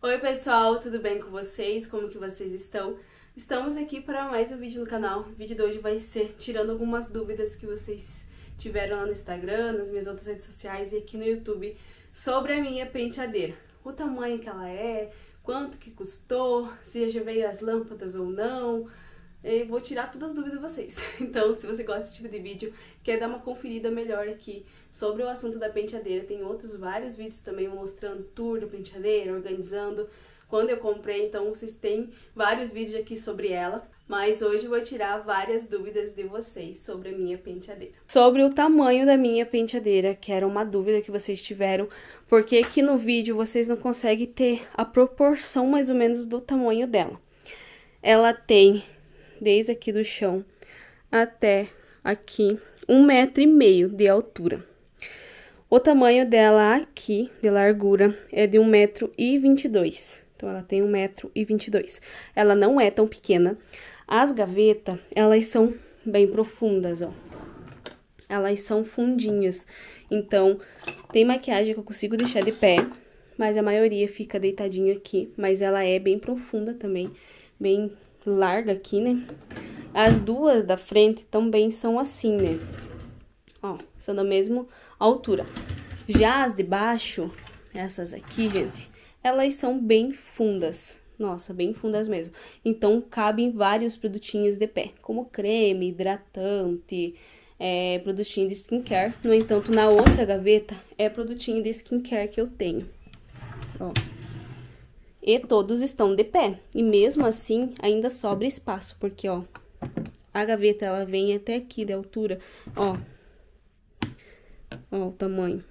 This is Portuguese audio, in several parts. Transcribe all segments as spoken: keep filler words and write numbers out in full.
Oi pessoal, tudo bem com vocês? Como que vocês estão? Estamos aqui para mais um vídeo no canal. O vídeo de hoje vai ser tirando algumas dúvidas que vocês tiveram lá no Instagram, nas minhas outras redes sociais e aqui no YouTube sobre a minha penteadeira. O tamanho que ela é, quanto que custou, se já veio as lâmpadas ou não. Eu vou tirar todas as dúvidas de vocês. Então, se você gosta desse tipo de vídeo, quer dar uma conferida melhor aqui sobre o assunto da penteadeira, tem outros vários vídeos também mostrando tour da penteadeira, organizando quando eu comprei, então vocês têm vários vídeos aqui sobre ela. Mas hoje eu vou tirar várias dúvidas de vocês sobre a minha penteadeira. Sobre o tamanho da minha penteadeira, que era uma dúvida que vocês tiveram, porque aqui no vídeo vocês não conseguem ter a proporção mais ou menos do tamanho dela. Ela tem, desde aqui do chão até aqui, um metro e meio de altura. O tamanho dela aqui, de largura, é de um metro e vinte e dois. Então, ela tem um metro e vinte e dois. Ela não é tão pequena. As gavetas, elas são bem profundas, ó. Elas são fundinhas. Então, tem maquiagem que eu consigo deixar de pé, mas a maioria fica deitadinho aqui. Mas ela é bem profunda também, bem larga aqui, né? As duas da frente também são assim, né? Ó, são da mesma altura. Já as de baixo, essas aqui, gente, elas são bem fundas. Nossa, bem fundas mesmo. Então, cabem vários produtinhos de pé, como creme, hidratante, é, produtinho de skincare. No entanto, na outra gaveta, é produtinho de skincare que eu tenho. Ó. E todos estão de pé. E mesmo assim, ainda sobra espaço, porque, ó, a gaveta, ela vem até aqui de altura, ó. Ó o tamanho.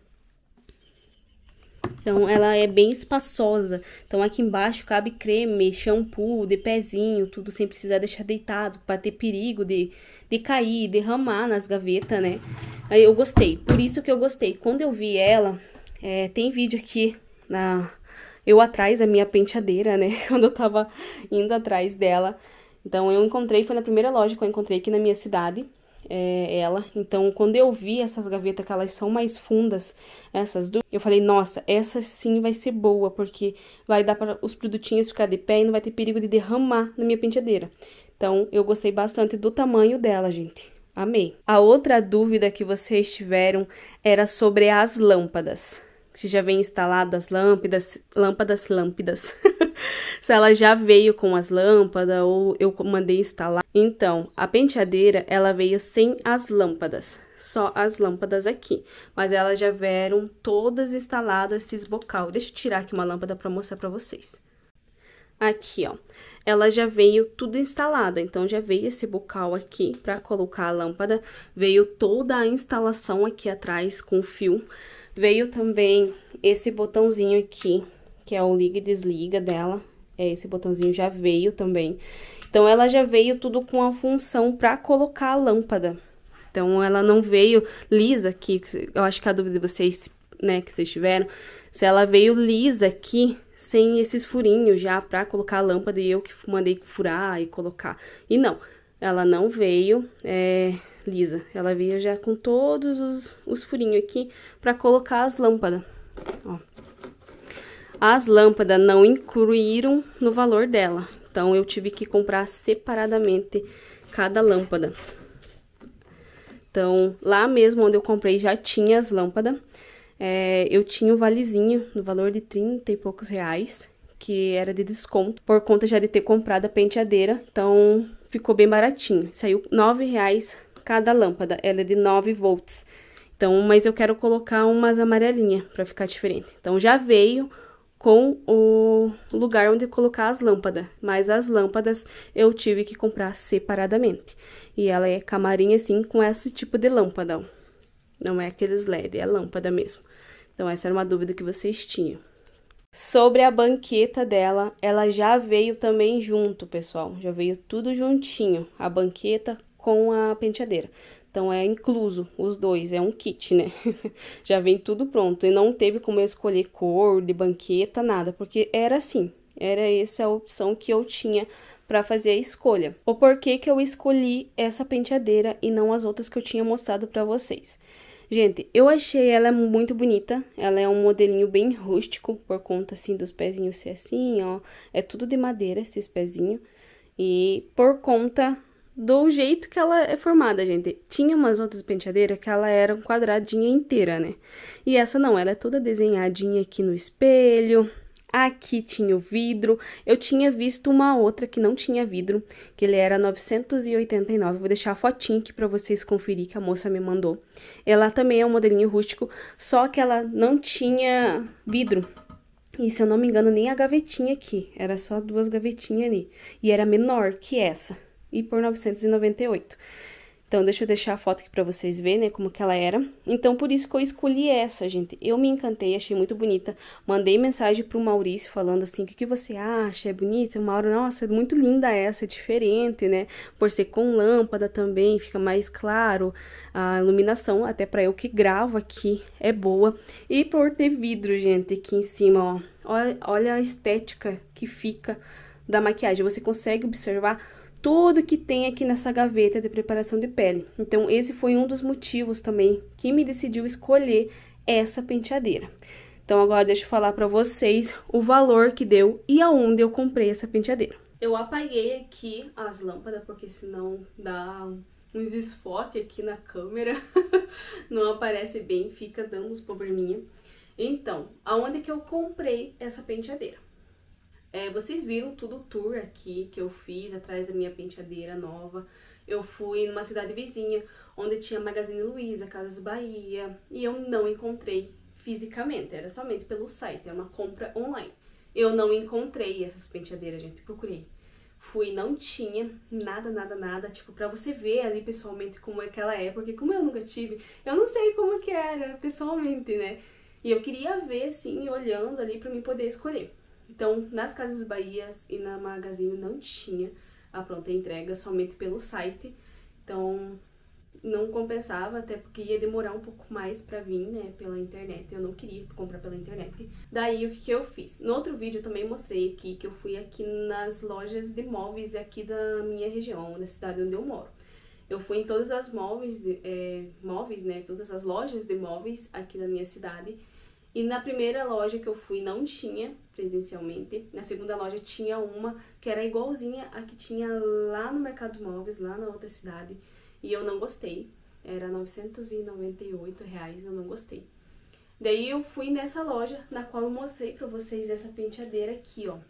Então, ela é bem espaçosa. Então, aqui embaixo cabe creme, shampoo, de pezinho, tudo sem precisar deixar deitado, para ter perigo de, de cair, derramar nas gavetas, né? Aí eu gostei, por isso que eu gostei. Quando eu vi ela, é, tem vídeo aqui, na, eu atrás da minha penteadeira, né? Quando eu tava indo atrás dela. Então, eu encontrei, foi na primeira loja que eu encontrei aqui na minha cidade. É, ela, então quando eu vi essas gavetas que elas são mais fundas, essas duas, eu falei, nossa, essa sim vai ser boa, porque vai dar para os produtinhos ficar de pé e não vai ter perigo de derramar na minha penteadeira. Então eu gostei bastante do tamanho dela, gente, amei. A outra dúvida que vocês tiveram era sobre as lâmpadas, se já vem instalado as lâmpadas, lâmpadas, lâmpadas. Se ela já veio com as lâmpadas ou eu mandei instalar. Então, a penteadeira, ela veio sem as lâmpadas, só as lâmpadas aqui. Mas elas já vieram todas instaladas, esses bocal. Deixa eu tirar aqui uma lâmpada para mostrar para vocês. Aqui, ó, ela já veio tudo instalada, então já veio esse bocal aqui para colocar a lâmpada. Veio toda a instalação aqui atrás com fio. Veio também esse botãozinho aqui, que é o liga e desliga dela. É, esse botãozinho já veio também. Então, ela já veio tudo com a função para colocar a lâmpada. Então, ela não veio lisa aqui. Eu acho que a dúvida de vocês, né, que vocês tiveram, se ela veio lisa aqui, sem esses furinhos já para colocar a lâmpada e eu que mandei furar e colocar. E não, ela não veio é, lisa. Ela veio já com todos os, os furinhos aqui para colocar as lâmpadas. Ó. As lâmpadas não incluíram no valor dela, então eu tive que comprar separadamente cada lâmpada. Então, lá mesmo onde eu comprei já tinha as lâmpadas, é, eu tinha o valezinho no valor de trinta e poucos reais, que era de desconto, por conta já de ter comprado a penteadeira, então ficou bem baratinho. Saiu nove reais cada lâmpada, ela é de nove volts. Então, mas eu quero colocar umas amarelinhas para ficar diferente. Então, já veio com o lugar onde colocar as lâmpadas, mas as lâmpadas eu tive que comprar separadamente. E ela é camarim assim, com esse tipo de lâmpada, ó. Não é aqueles L E D, é lâmpada mesmo. Então, essa era uma dúvida que vocês tinham. Sobre a banqueta dela, ela já veio também junto, pessoal. Já veio tudo juntinho, a banqueta com a penteadeira. Então, é incluso os dois, é um kit, né? Já vem tudo pronto. E não teve como eu escolher cor de banqueta, nada, porque era assim. Era essa a opção que eu tinha para fazer a escolha. O porquê que eu escolhi essa penteadeira e não as outras que eu tinha mostrado para vocês. Gente, eu achei ela muito bonita. Ela é um modelinho bem rústico, por conta, assim, dos pezinhos ser assim, ó. É tudo de madeira, esses pezinhos. E por conta do jeito que ela é formada, gente. Tinha umas outras penteadeiras que ela era um quadradinha inteira, né? E essa não, ela é toda desenhadinha aqui no espelho. Aqui tinha o vidro. Eu tinha visto uma outra que não tinha vidro, que ele era novecentos e oitenta e nove. Vou deixar a fotinha aqui pra vocês conferir que a moça me mandou. Ela também é um modelinho rústico, só que ela não tinha vidro. E se eu não me engano, nem a gavetinha aqui. Era só duas gavetinhas ali. E era menor que essa. E por novecentos e noventa e oito. Então, deixa eu deixar a foto aqui pra vocês verem, né, como que ela era. Então, por isso que eu escolhi essa, gente. Eu me encantei, achei muito bonita. Mandei mensagem pro Maurício falando assim, o que, que você acha? É bonita? O Mauro, nossa, é muito linda essa, é diferente, né? Por ser com lâmpada também, fica mais claro. A iluminação, até pra eu que gravo aqui, é boa. E por ter vidro, gente, aqui em cima, ó. Olha, olha a estética que fica da maquiagem. Você consegue observar tudo que tem aqui nessa gaveta de preparação de pele. Então, esse foi um dos motivos também que me decidiu escolher essa penteadeira. Então, agora deixa eu falar pra vocês o valor que deu e aonde eu comprei essa penteadeira. Eu apaguei aqui as lâmpadas, porque senão dá um desfoque aqui na câmera. Não aparece bem, fica dando uns probleminha. Então, aonde que eu comprei essa penteadeira? É, vocês viram tudo o tour aqui que eu fiz atrás da minha penteadeira nova. Eu fui numa cidade vizinha, onde tinha Magazine Luiza, Casas Bahia, e eu não encontrei fisicamente, era somente pelo site, é uma compra online. Eu não encontrei essas penteadeiras, gente, procurei. Fui, não tinha nada, nada, nada, tipo, pra você ver ali pessoalmente como é que ela é, porque como eu nunca tive, eu não sei como que era pessoalmente, né? E eu queria ver, assim, olhando ali pra mim poder escolher. Então, nas Casas Bahia e na Magazine não tinha a pronta entrega, somente pelo site. Então, não compensava, até porque ia demorar um pouco mais pra vir, né, pela internet. Eu não queria comprar pela internet. Daí, o que que eu fiz? No outro vídeo, eu também mostrei aqui que eu fui aqui nas lojas de móveis aqui da minha região, da cidade onde eu moro. Eu fui em todas as móveis, de, é, móveis, né, todas as lojas de móveis aqui da minha cidade. E na primeira loja que eu fui não tinha presencialmente. Na segunda loja tinha uma que era igualzinha a que tinha lá no Mercado Móveis, lá na outra cidade. E eu não gostei. Era novecentos e noventa e oito reais, eu não gostei. Daí eu fui nessa loja na qual eu mostrei pra vocês essa penteadeira aqui, ó.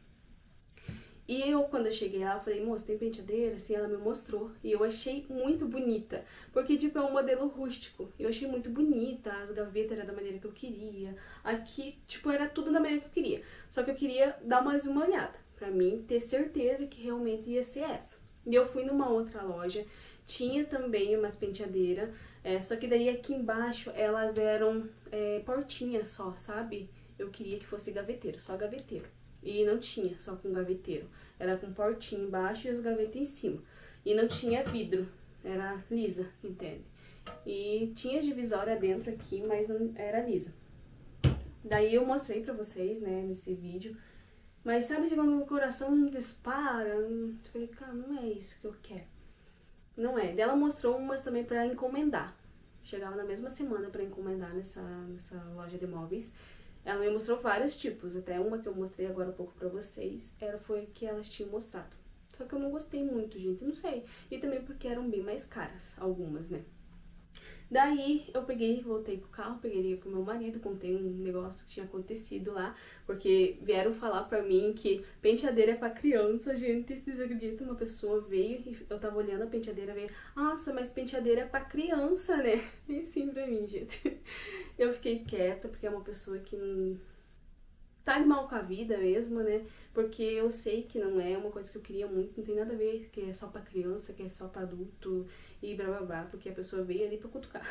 E eu, quando eu cheguei lá, eu falei, moça, tem penteadeira? Assim, ela me mostrou. E eu achei muito bonita. Porque, tipo, é um modelo rústico. Eu achei muito bonita. As gavetas eram da maneira que eu queria. Aqui, tipo, era tudo da maneira que eu queria. Só que eu queria dar mais uma olhada. Pra mim, ter certeza que realmente ia ser essa. E eu fui numa outra loja. Tinha também umas penteadeiras. É, só que daí, aqui embaixo, elas eram é, portinhas só, sabe? Eu queria que fosse gaveteiro, só gaveteiro. E não tinha só com gaveteiro. Era com portinha embaixo e as gavetas em cima. E não tinha vidro. Era lisa, entende? E tinha divisória dentro aqui, mas não era lisa. Daí eu mostrei pra vocês, né, nesse vídeo. Mas sabe assim, quando o coração dispara? Eu falei, cara, não é isso que eu quero. Não é. Daí ela mostrou umas também pra encomendar. Chegava na mesma semana pra encomendar nessa, nessa loja de móveis. Ela me mostrou vários tipos, até uma que eu mostrei agora há pouco pra vocês, era, foi que elas tinham mostrado. Só que eu não gostei muito, gente, não sei. E também porque eram bem mais caras, algumas, né? Daí, eu peguei, voltei pro carro, peguei pro meu marido, contei um negócio que tinha acontecido lá, porque vieram falar pra mim que penteadeira é pra criança, gente, vocês acreditam? Uma pessoa veio e eu tava olhando a penteadeira e veio, nossa, mas penteadeira é pra criança, né? E assim pra mim, gente. Eu fiquei quieta, porque é uma pessoa que não tá de mal com a vida mesmo, né? Porque eu sei que não é uma coisa que eu queria muito, não tem nada a ver que é só pra criança, que é só pra adulto e blá blá blá, porque a pessoa veio ali pra cutucar.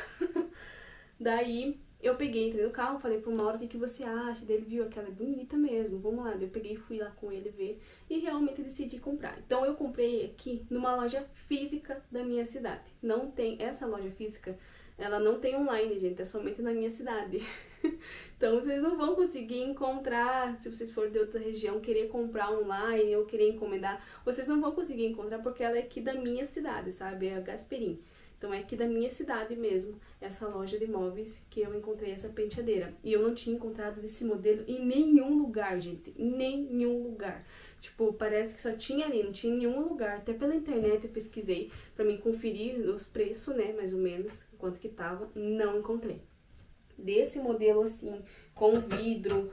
Daí eu peguei, entrei no carro, falei pro Mauro o que, que você acha, dele viu aquela é bonita mesmo, vamos lá. Daí eu peguei e fui lá com ele ver e realmente decidi comprar. Então eu comprei aqui numa loja física da minha cidade. Não tem, essa loja física, ela não tem online, gente, é somente na minha cidade. Então vocês não vão conseguir encontrar, se vocês forem de outra região, querer comprar online ou querer encomendar, vocês não vão conseguir encontrar porque ela é aqui da minha cidade, sabe? É a Gasperim. Então é aqui da minha cidade mesmo, essa loja de móveis, que eu encontrei essa penteadeira. E eu não tinha encontrado esse modelo em nenhum lugar, gente, em nenhum lugar. Tipo, parece que só tinha ali, não tinha em nenhum lugar. Até pela internet eu pesquisei pra mim conferir os preços, né, mais ou menos, quanto que tava, não encontrei. Desse modelo assim, com vidro,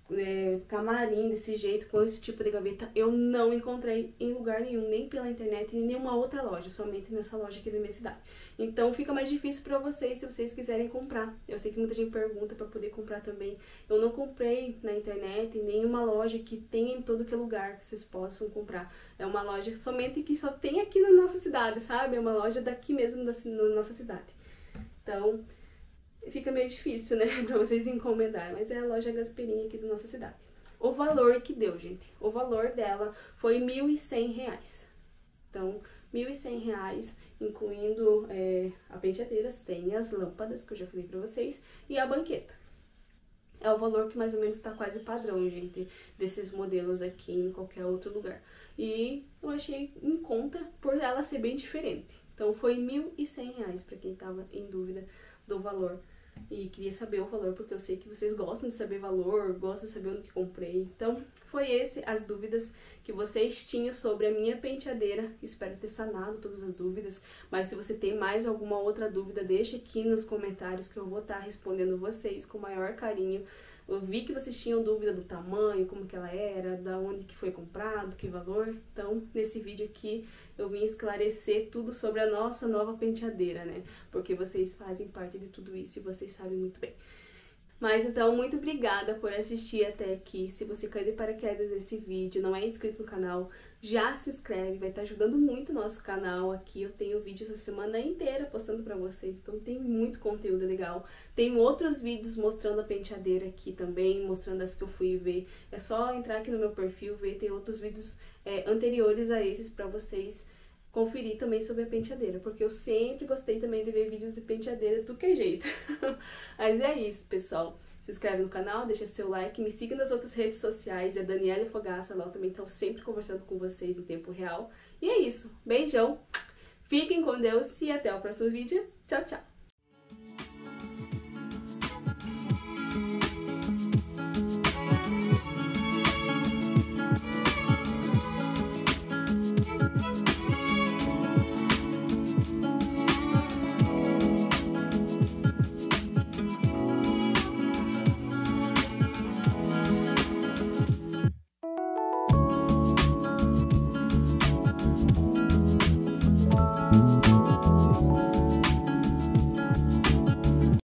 É, camarim desse jeito, com esse tipo de gaveta, eu não encontrei em lugar nenhum, nem pela internet, nem em nenhuma outra loja, somente nessa loja aqui da minha cidade. Então fica mais difícil pra vocês se vocês quiserem comprar. Eu sei que muita gente pergunta pra poder comprar também. Eu não comprei na internet, em nenhuma loja que tenha em todo que lugar que vocês possam comprar. É uma loja somente que só tem aqui na nossa cidade, sabe? É uma loja daqui mesmo da nossa cidade. Então fica meio difícil, né, pra vocês encomendarem, mas é a loja Gasperini aqui da nossa cidade. O valor que deu, gente, o valor dela foi mil e cem reais. Então, mil e cem reais, incluindo é, a penteadeira, sem as lâmpadas, que eu já falei pra vocês, e a banqueta. É o valor que mais ou menos tá quase padrão, gente, desses modelos aqui em qualquer outro lugar. E eu achei em conta por ela ser bem diferente. Então, foi mil e cem reais, pra quem tava em dúvida do valor. E queria saber o valor, porque eu sei que vocês gostam de saber valor, gostam de saber onde que comprei. Então, foi esse as dúvidas que vocês tinham sobre a minha penteadeira. Espero ter sanado todas as dúvidas, mas se você tem mais alguma outra dúvida, deixa aqui nos comentários que eu vou estar respondendo vocês com o maior carinho. Eu vi que vocês tinham dúvida do tamanho, como que ela era, da onde que foi comprado, que valor. Então, nesse vídeo aqui, eu vim esclarecer tudo sobre a nossa nova penteadeira, né? Porque vocês fazem parte de tudo isso e vocês sabem muito bem. Mas então, muito obrigada por assistir até aqui. Se você caiu de paraquedas nesse vídeo, não é inscrito no canal, já se inscreve, vai estar ajudando muito o nosso canal aqui. Eu tenho vídeos essa semana inteira postando pra vocês, então tem muito conteúdo legal. Tem outros vídeos mostrando a penteadeira aqui também, mostrando as que eu fui ver. É só entrar aqui no meu perfil, ver, tem outros vídeos é, anteriores a esses pra vocês conferir também sobre a penteadeira, porque eu sempre gostei também de ver vídeos de penteadeira do que jeito. Mas é isso, pessoal. Se inscreve no canal, deixa seu like, me siga nas outras redes sociais, é Daniele Fogaça, lá eu também estou sempre conversando com vocês em tempo real. E é isso, beijão, fiquem com Deus e até o próximo vídeo. Tchau, tchau!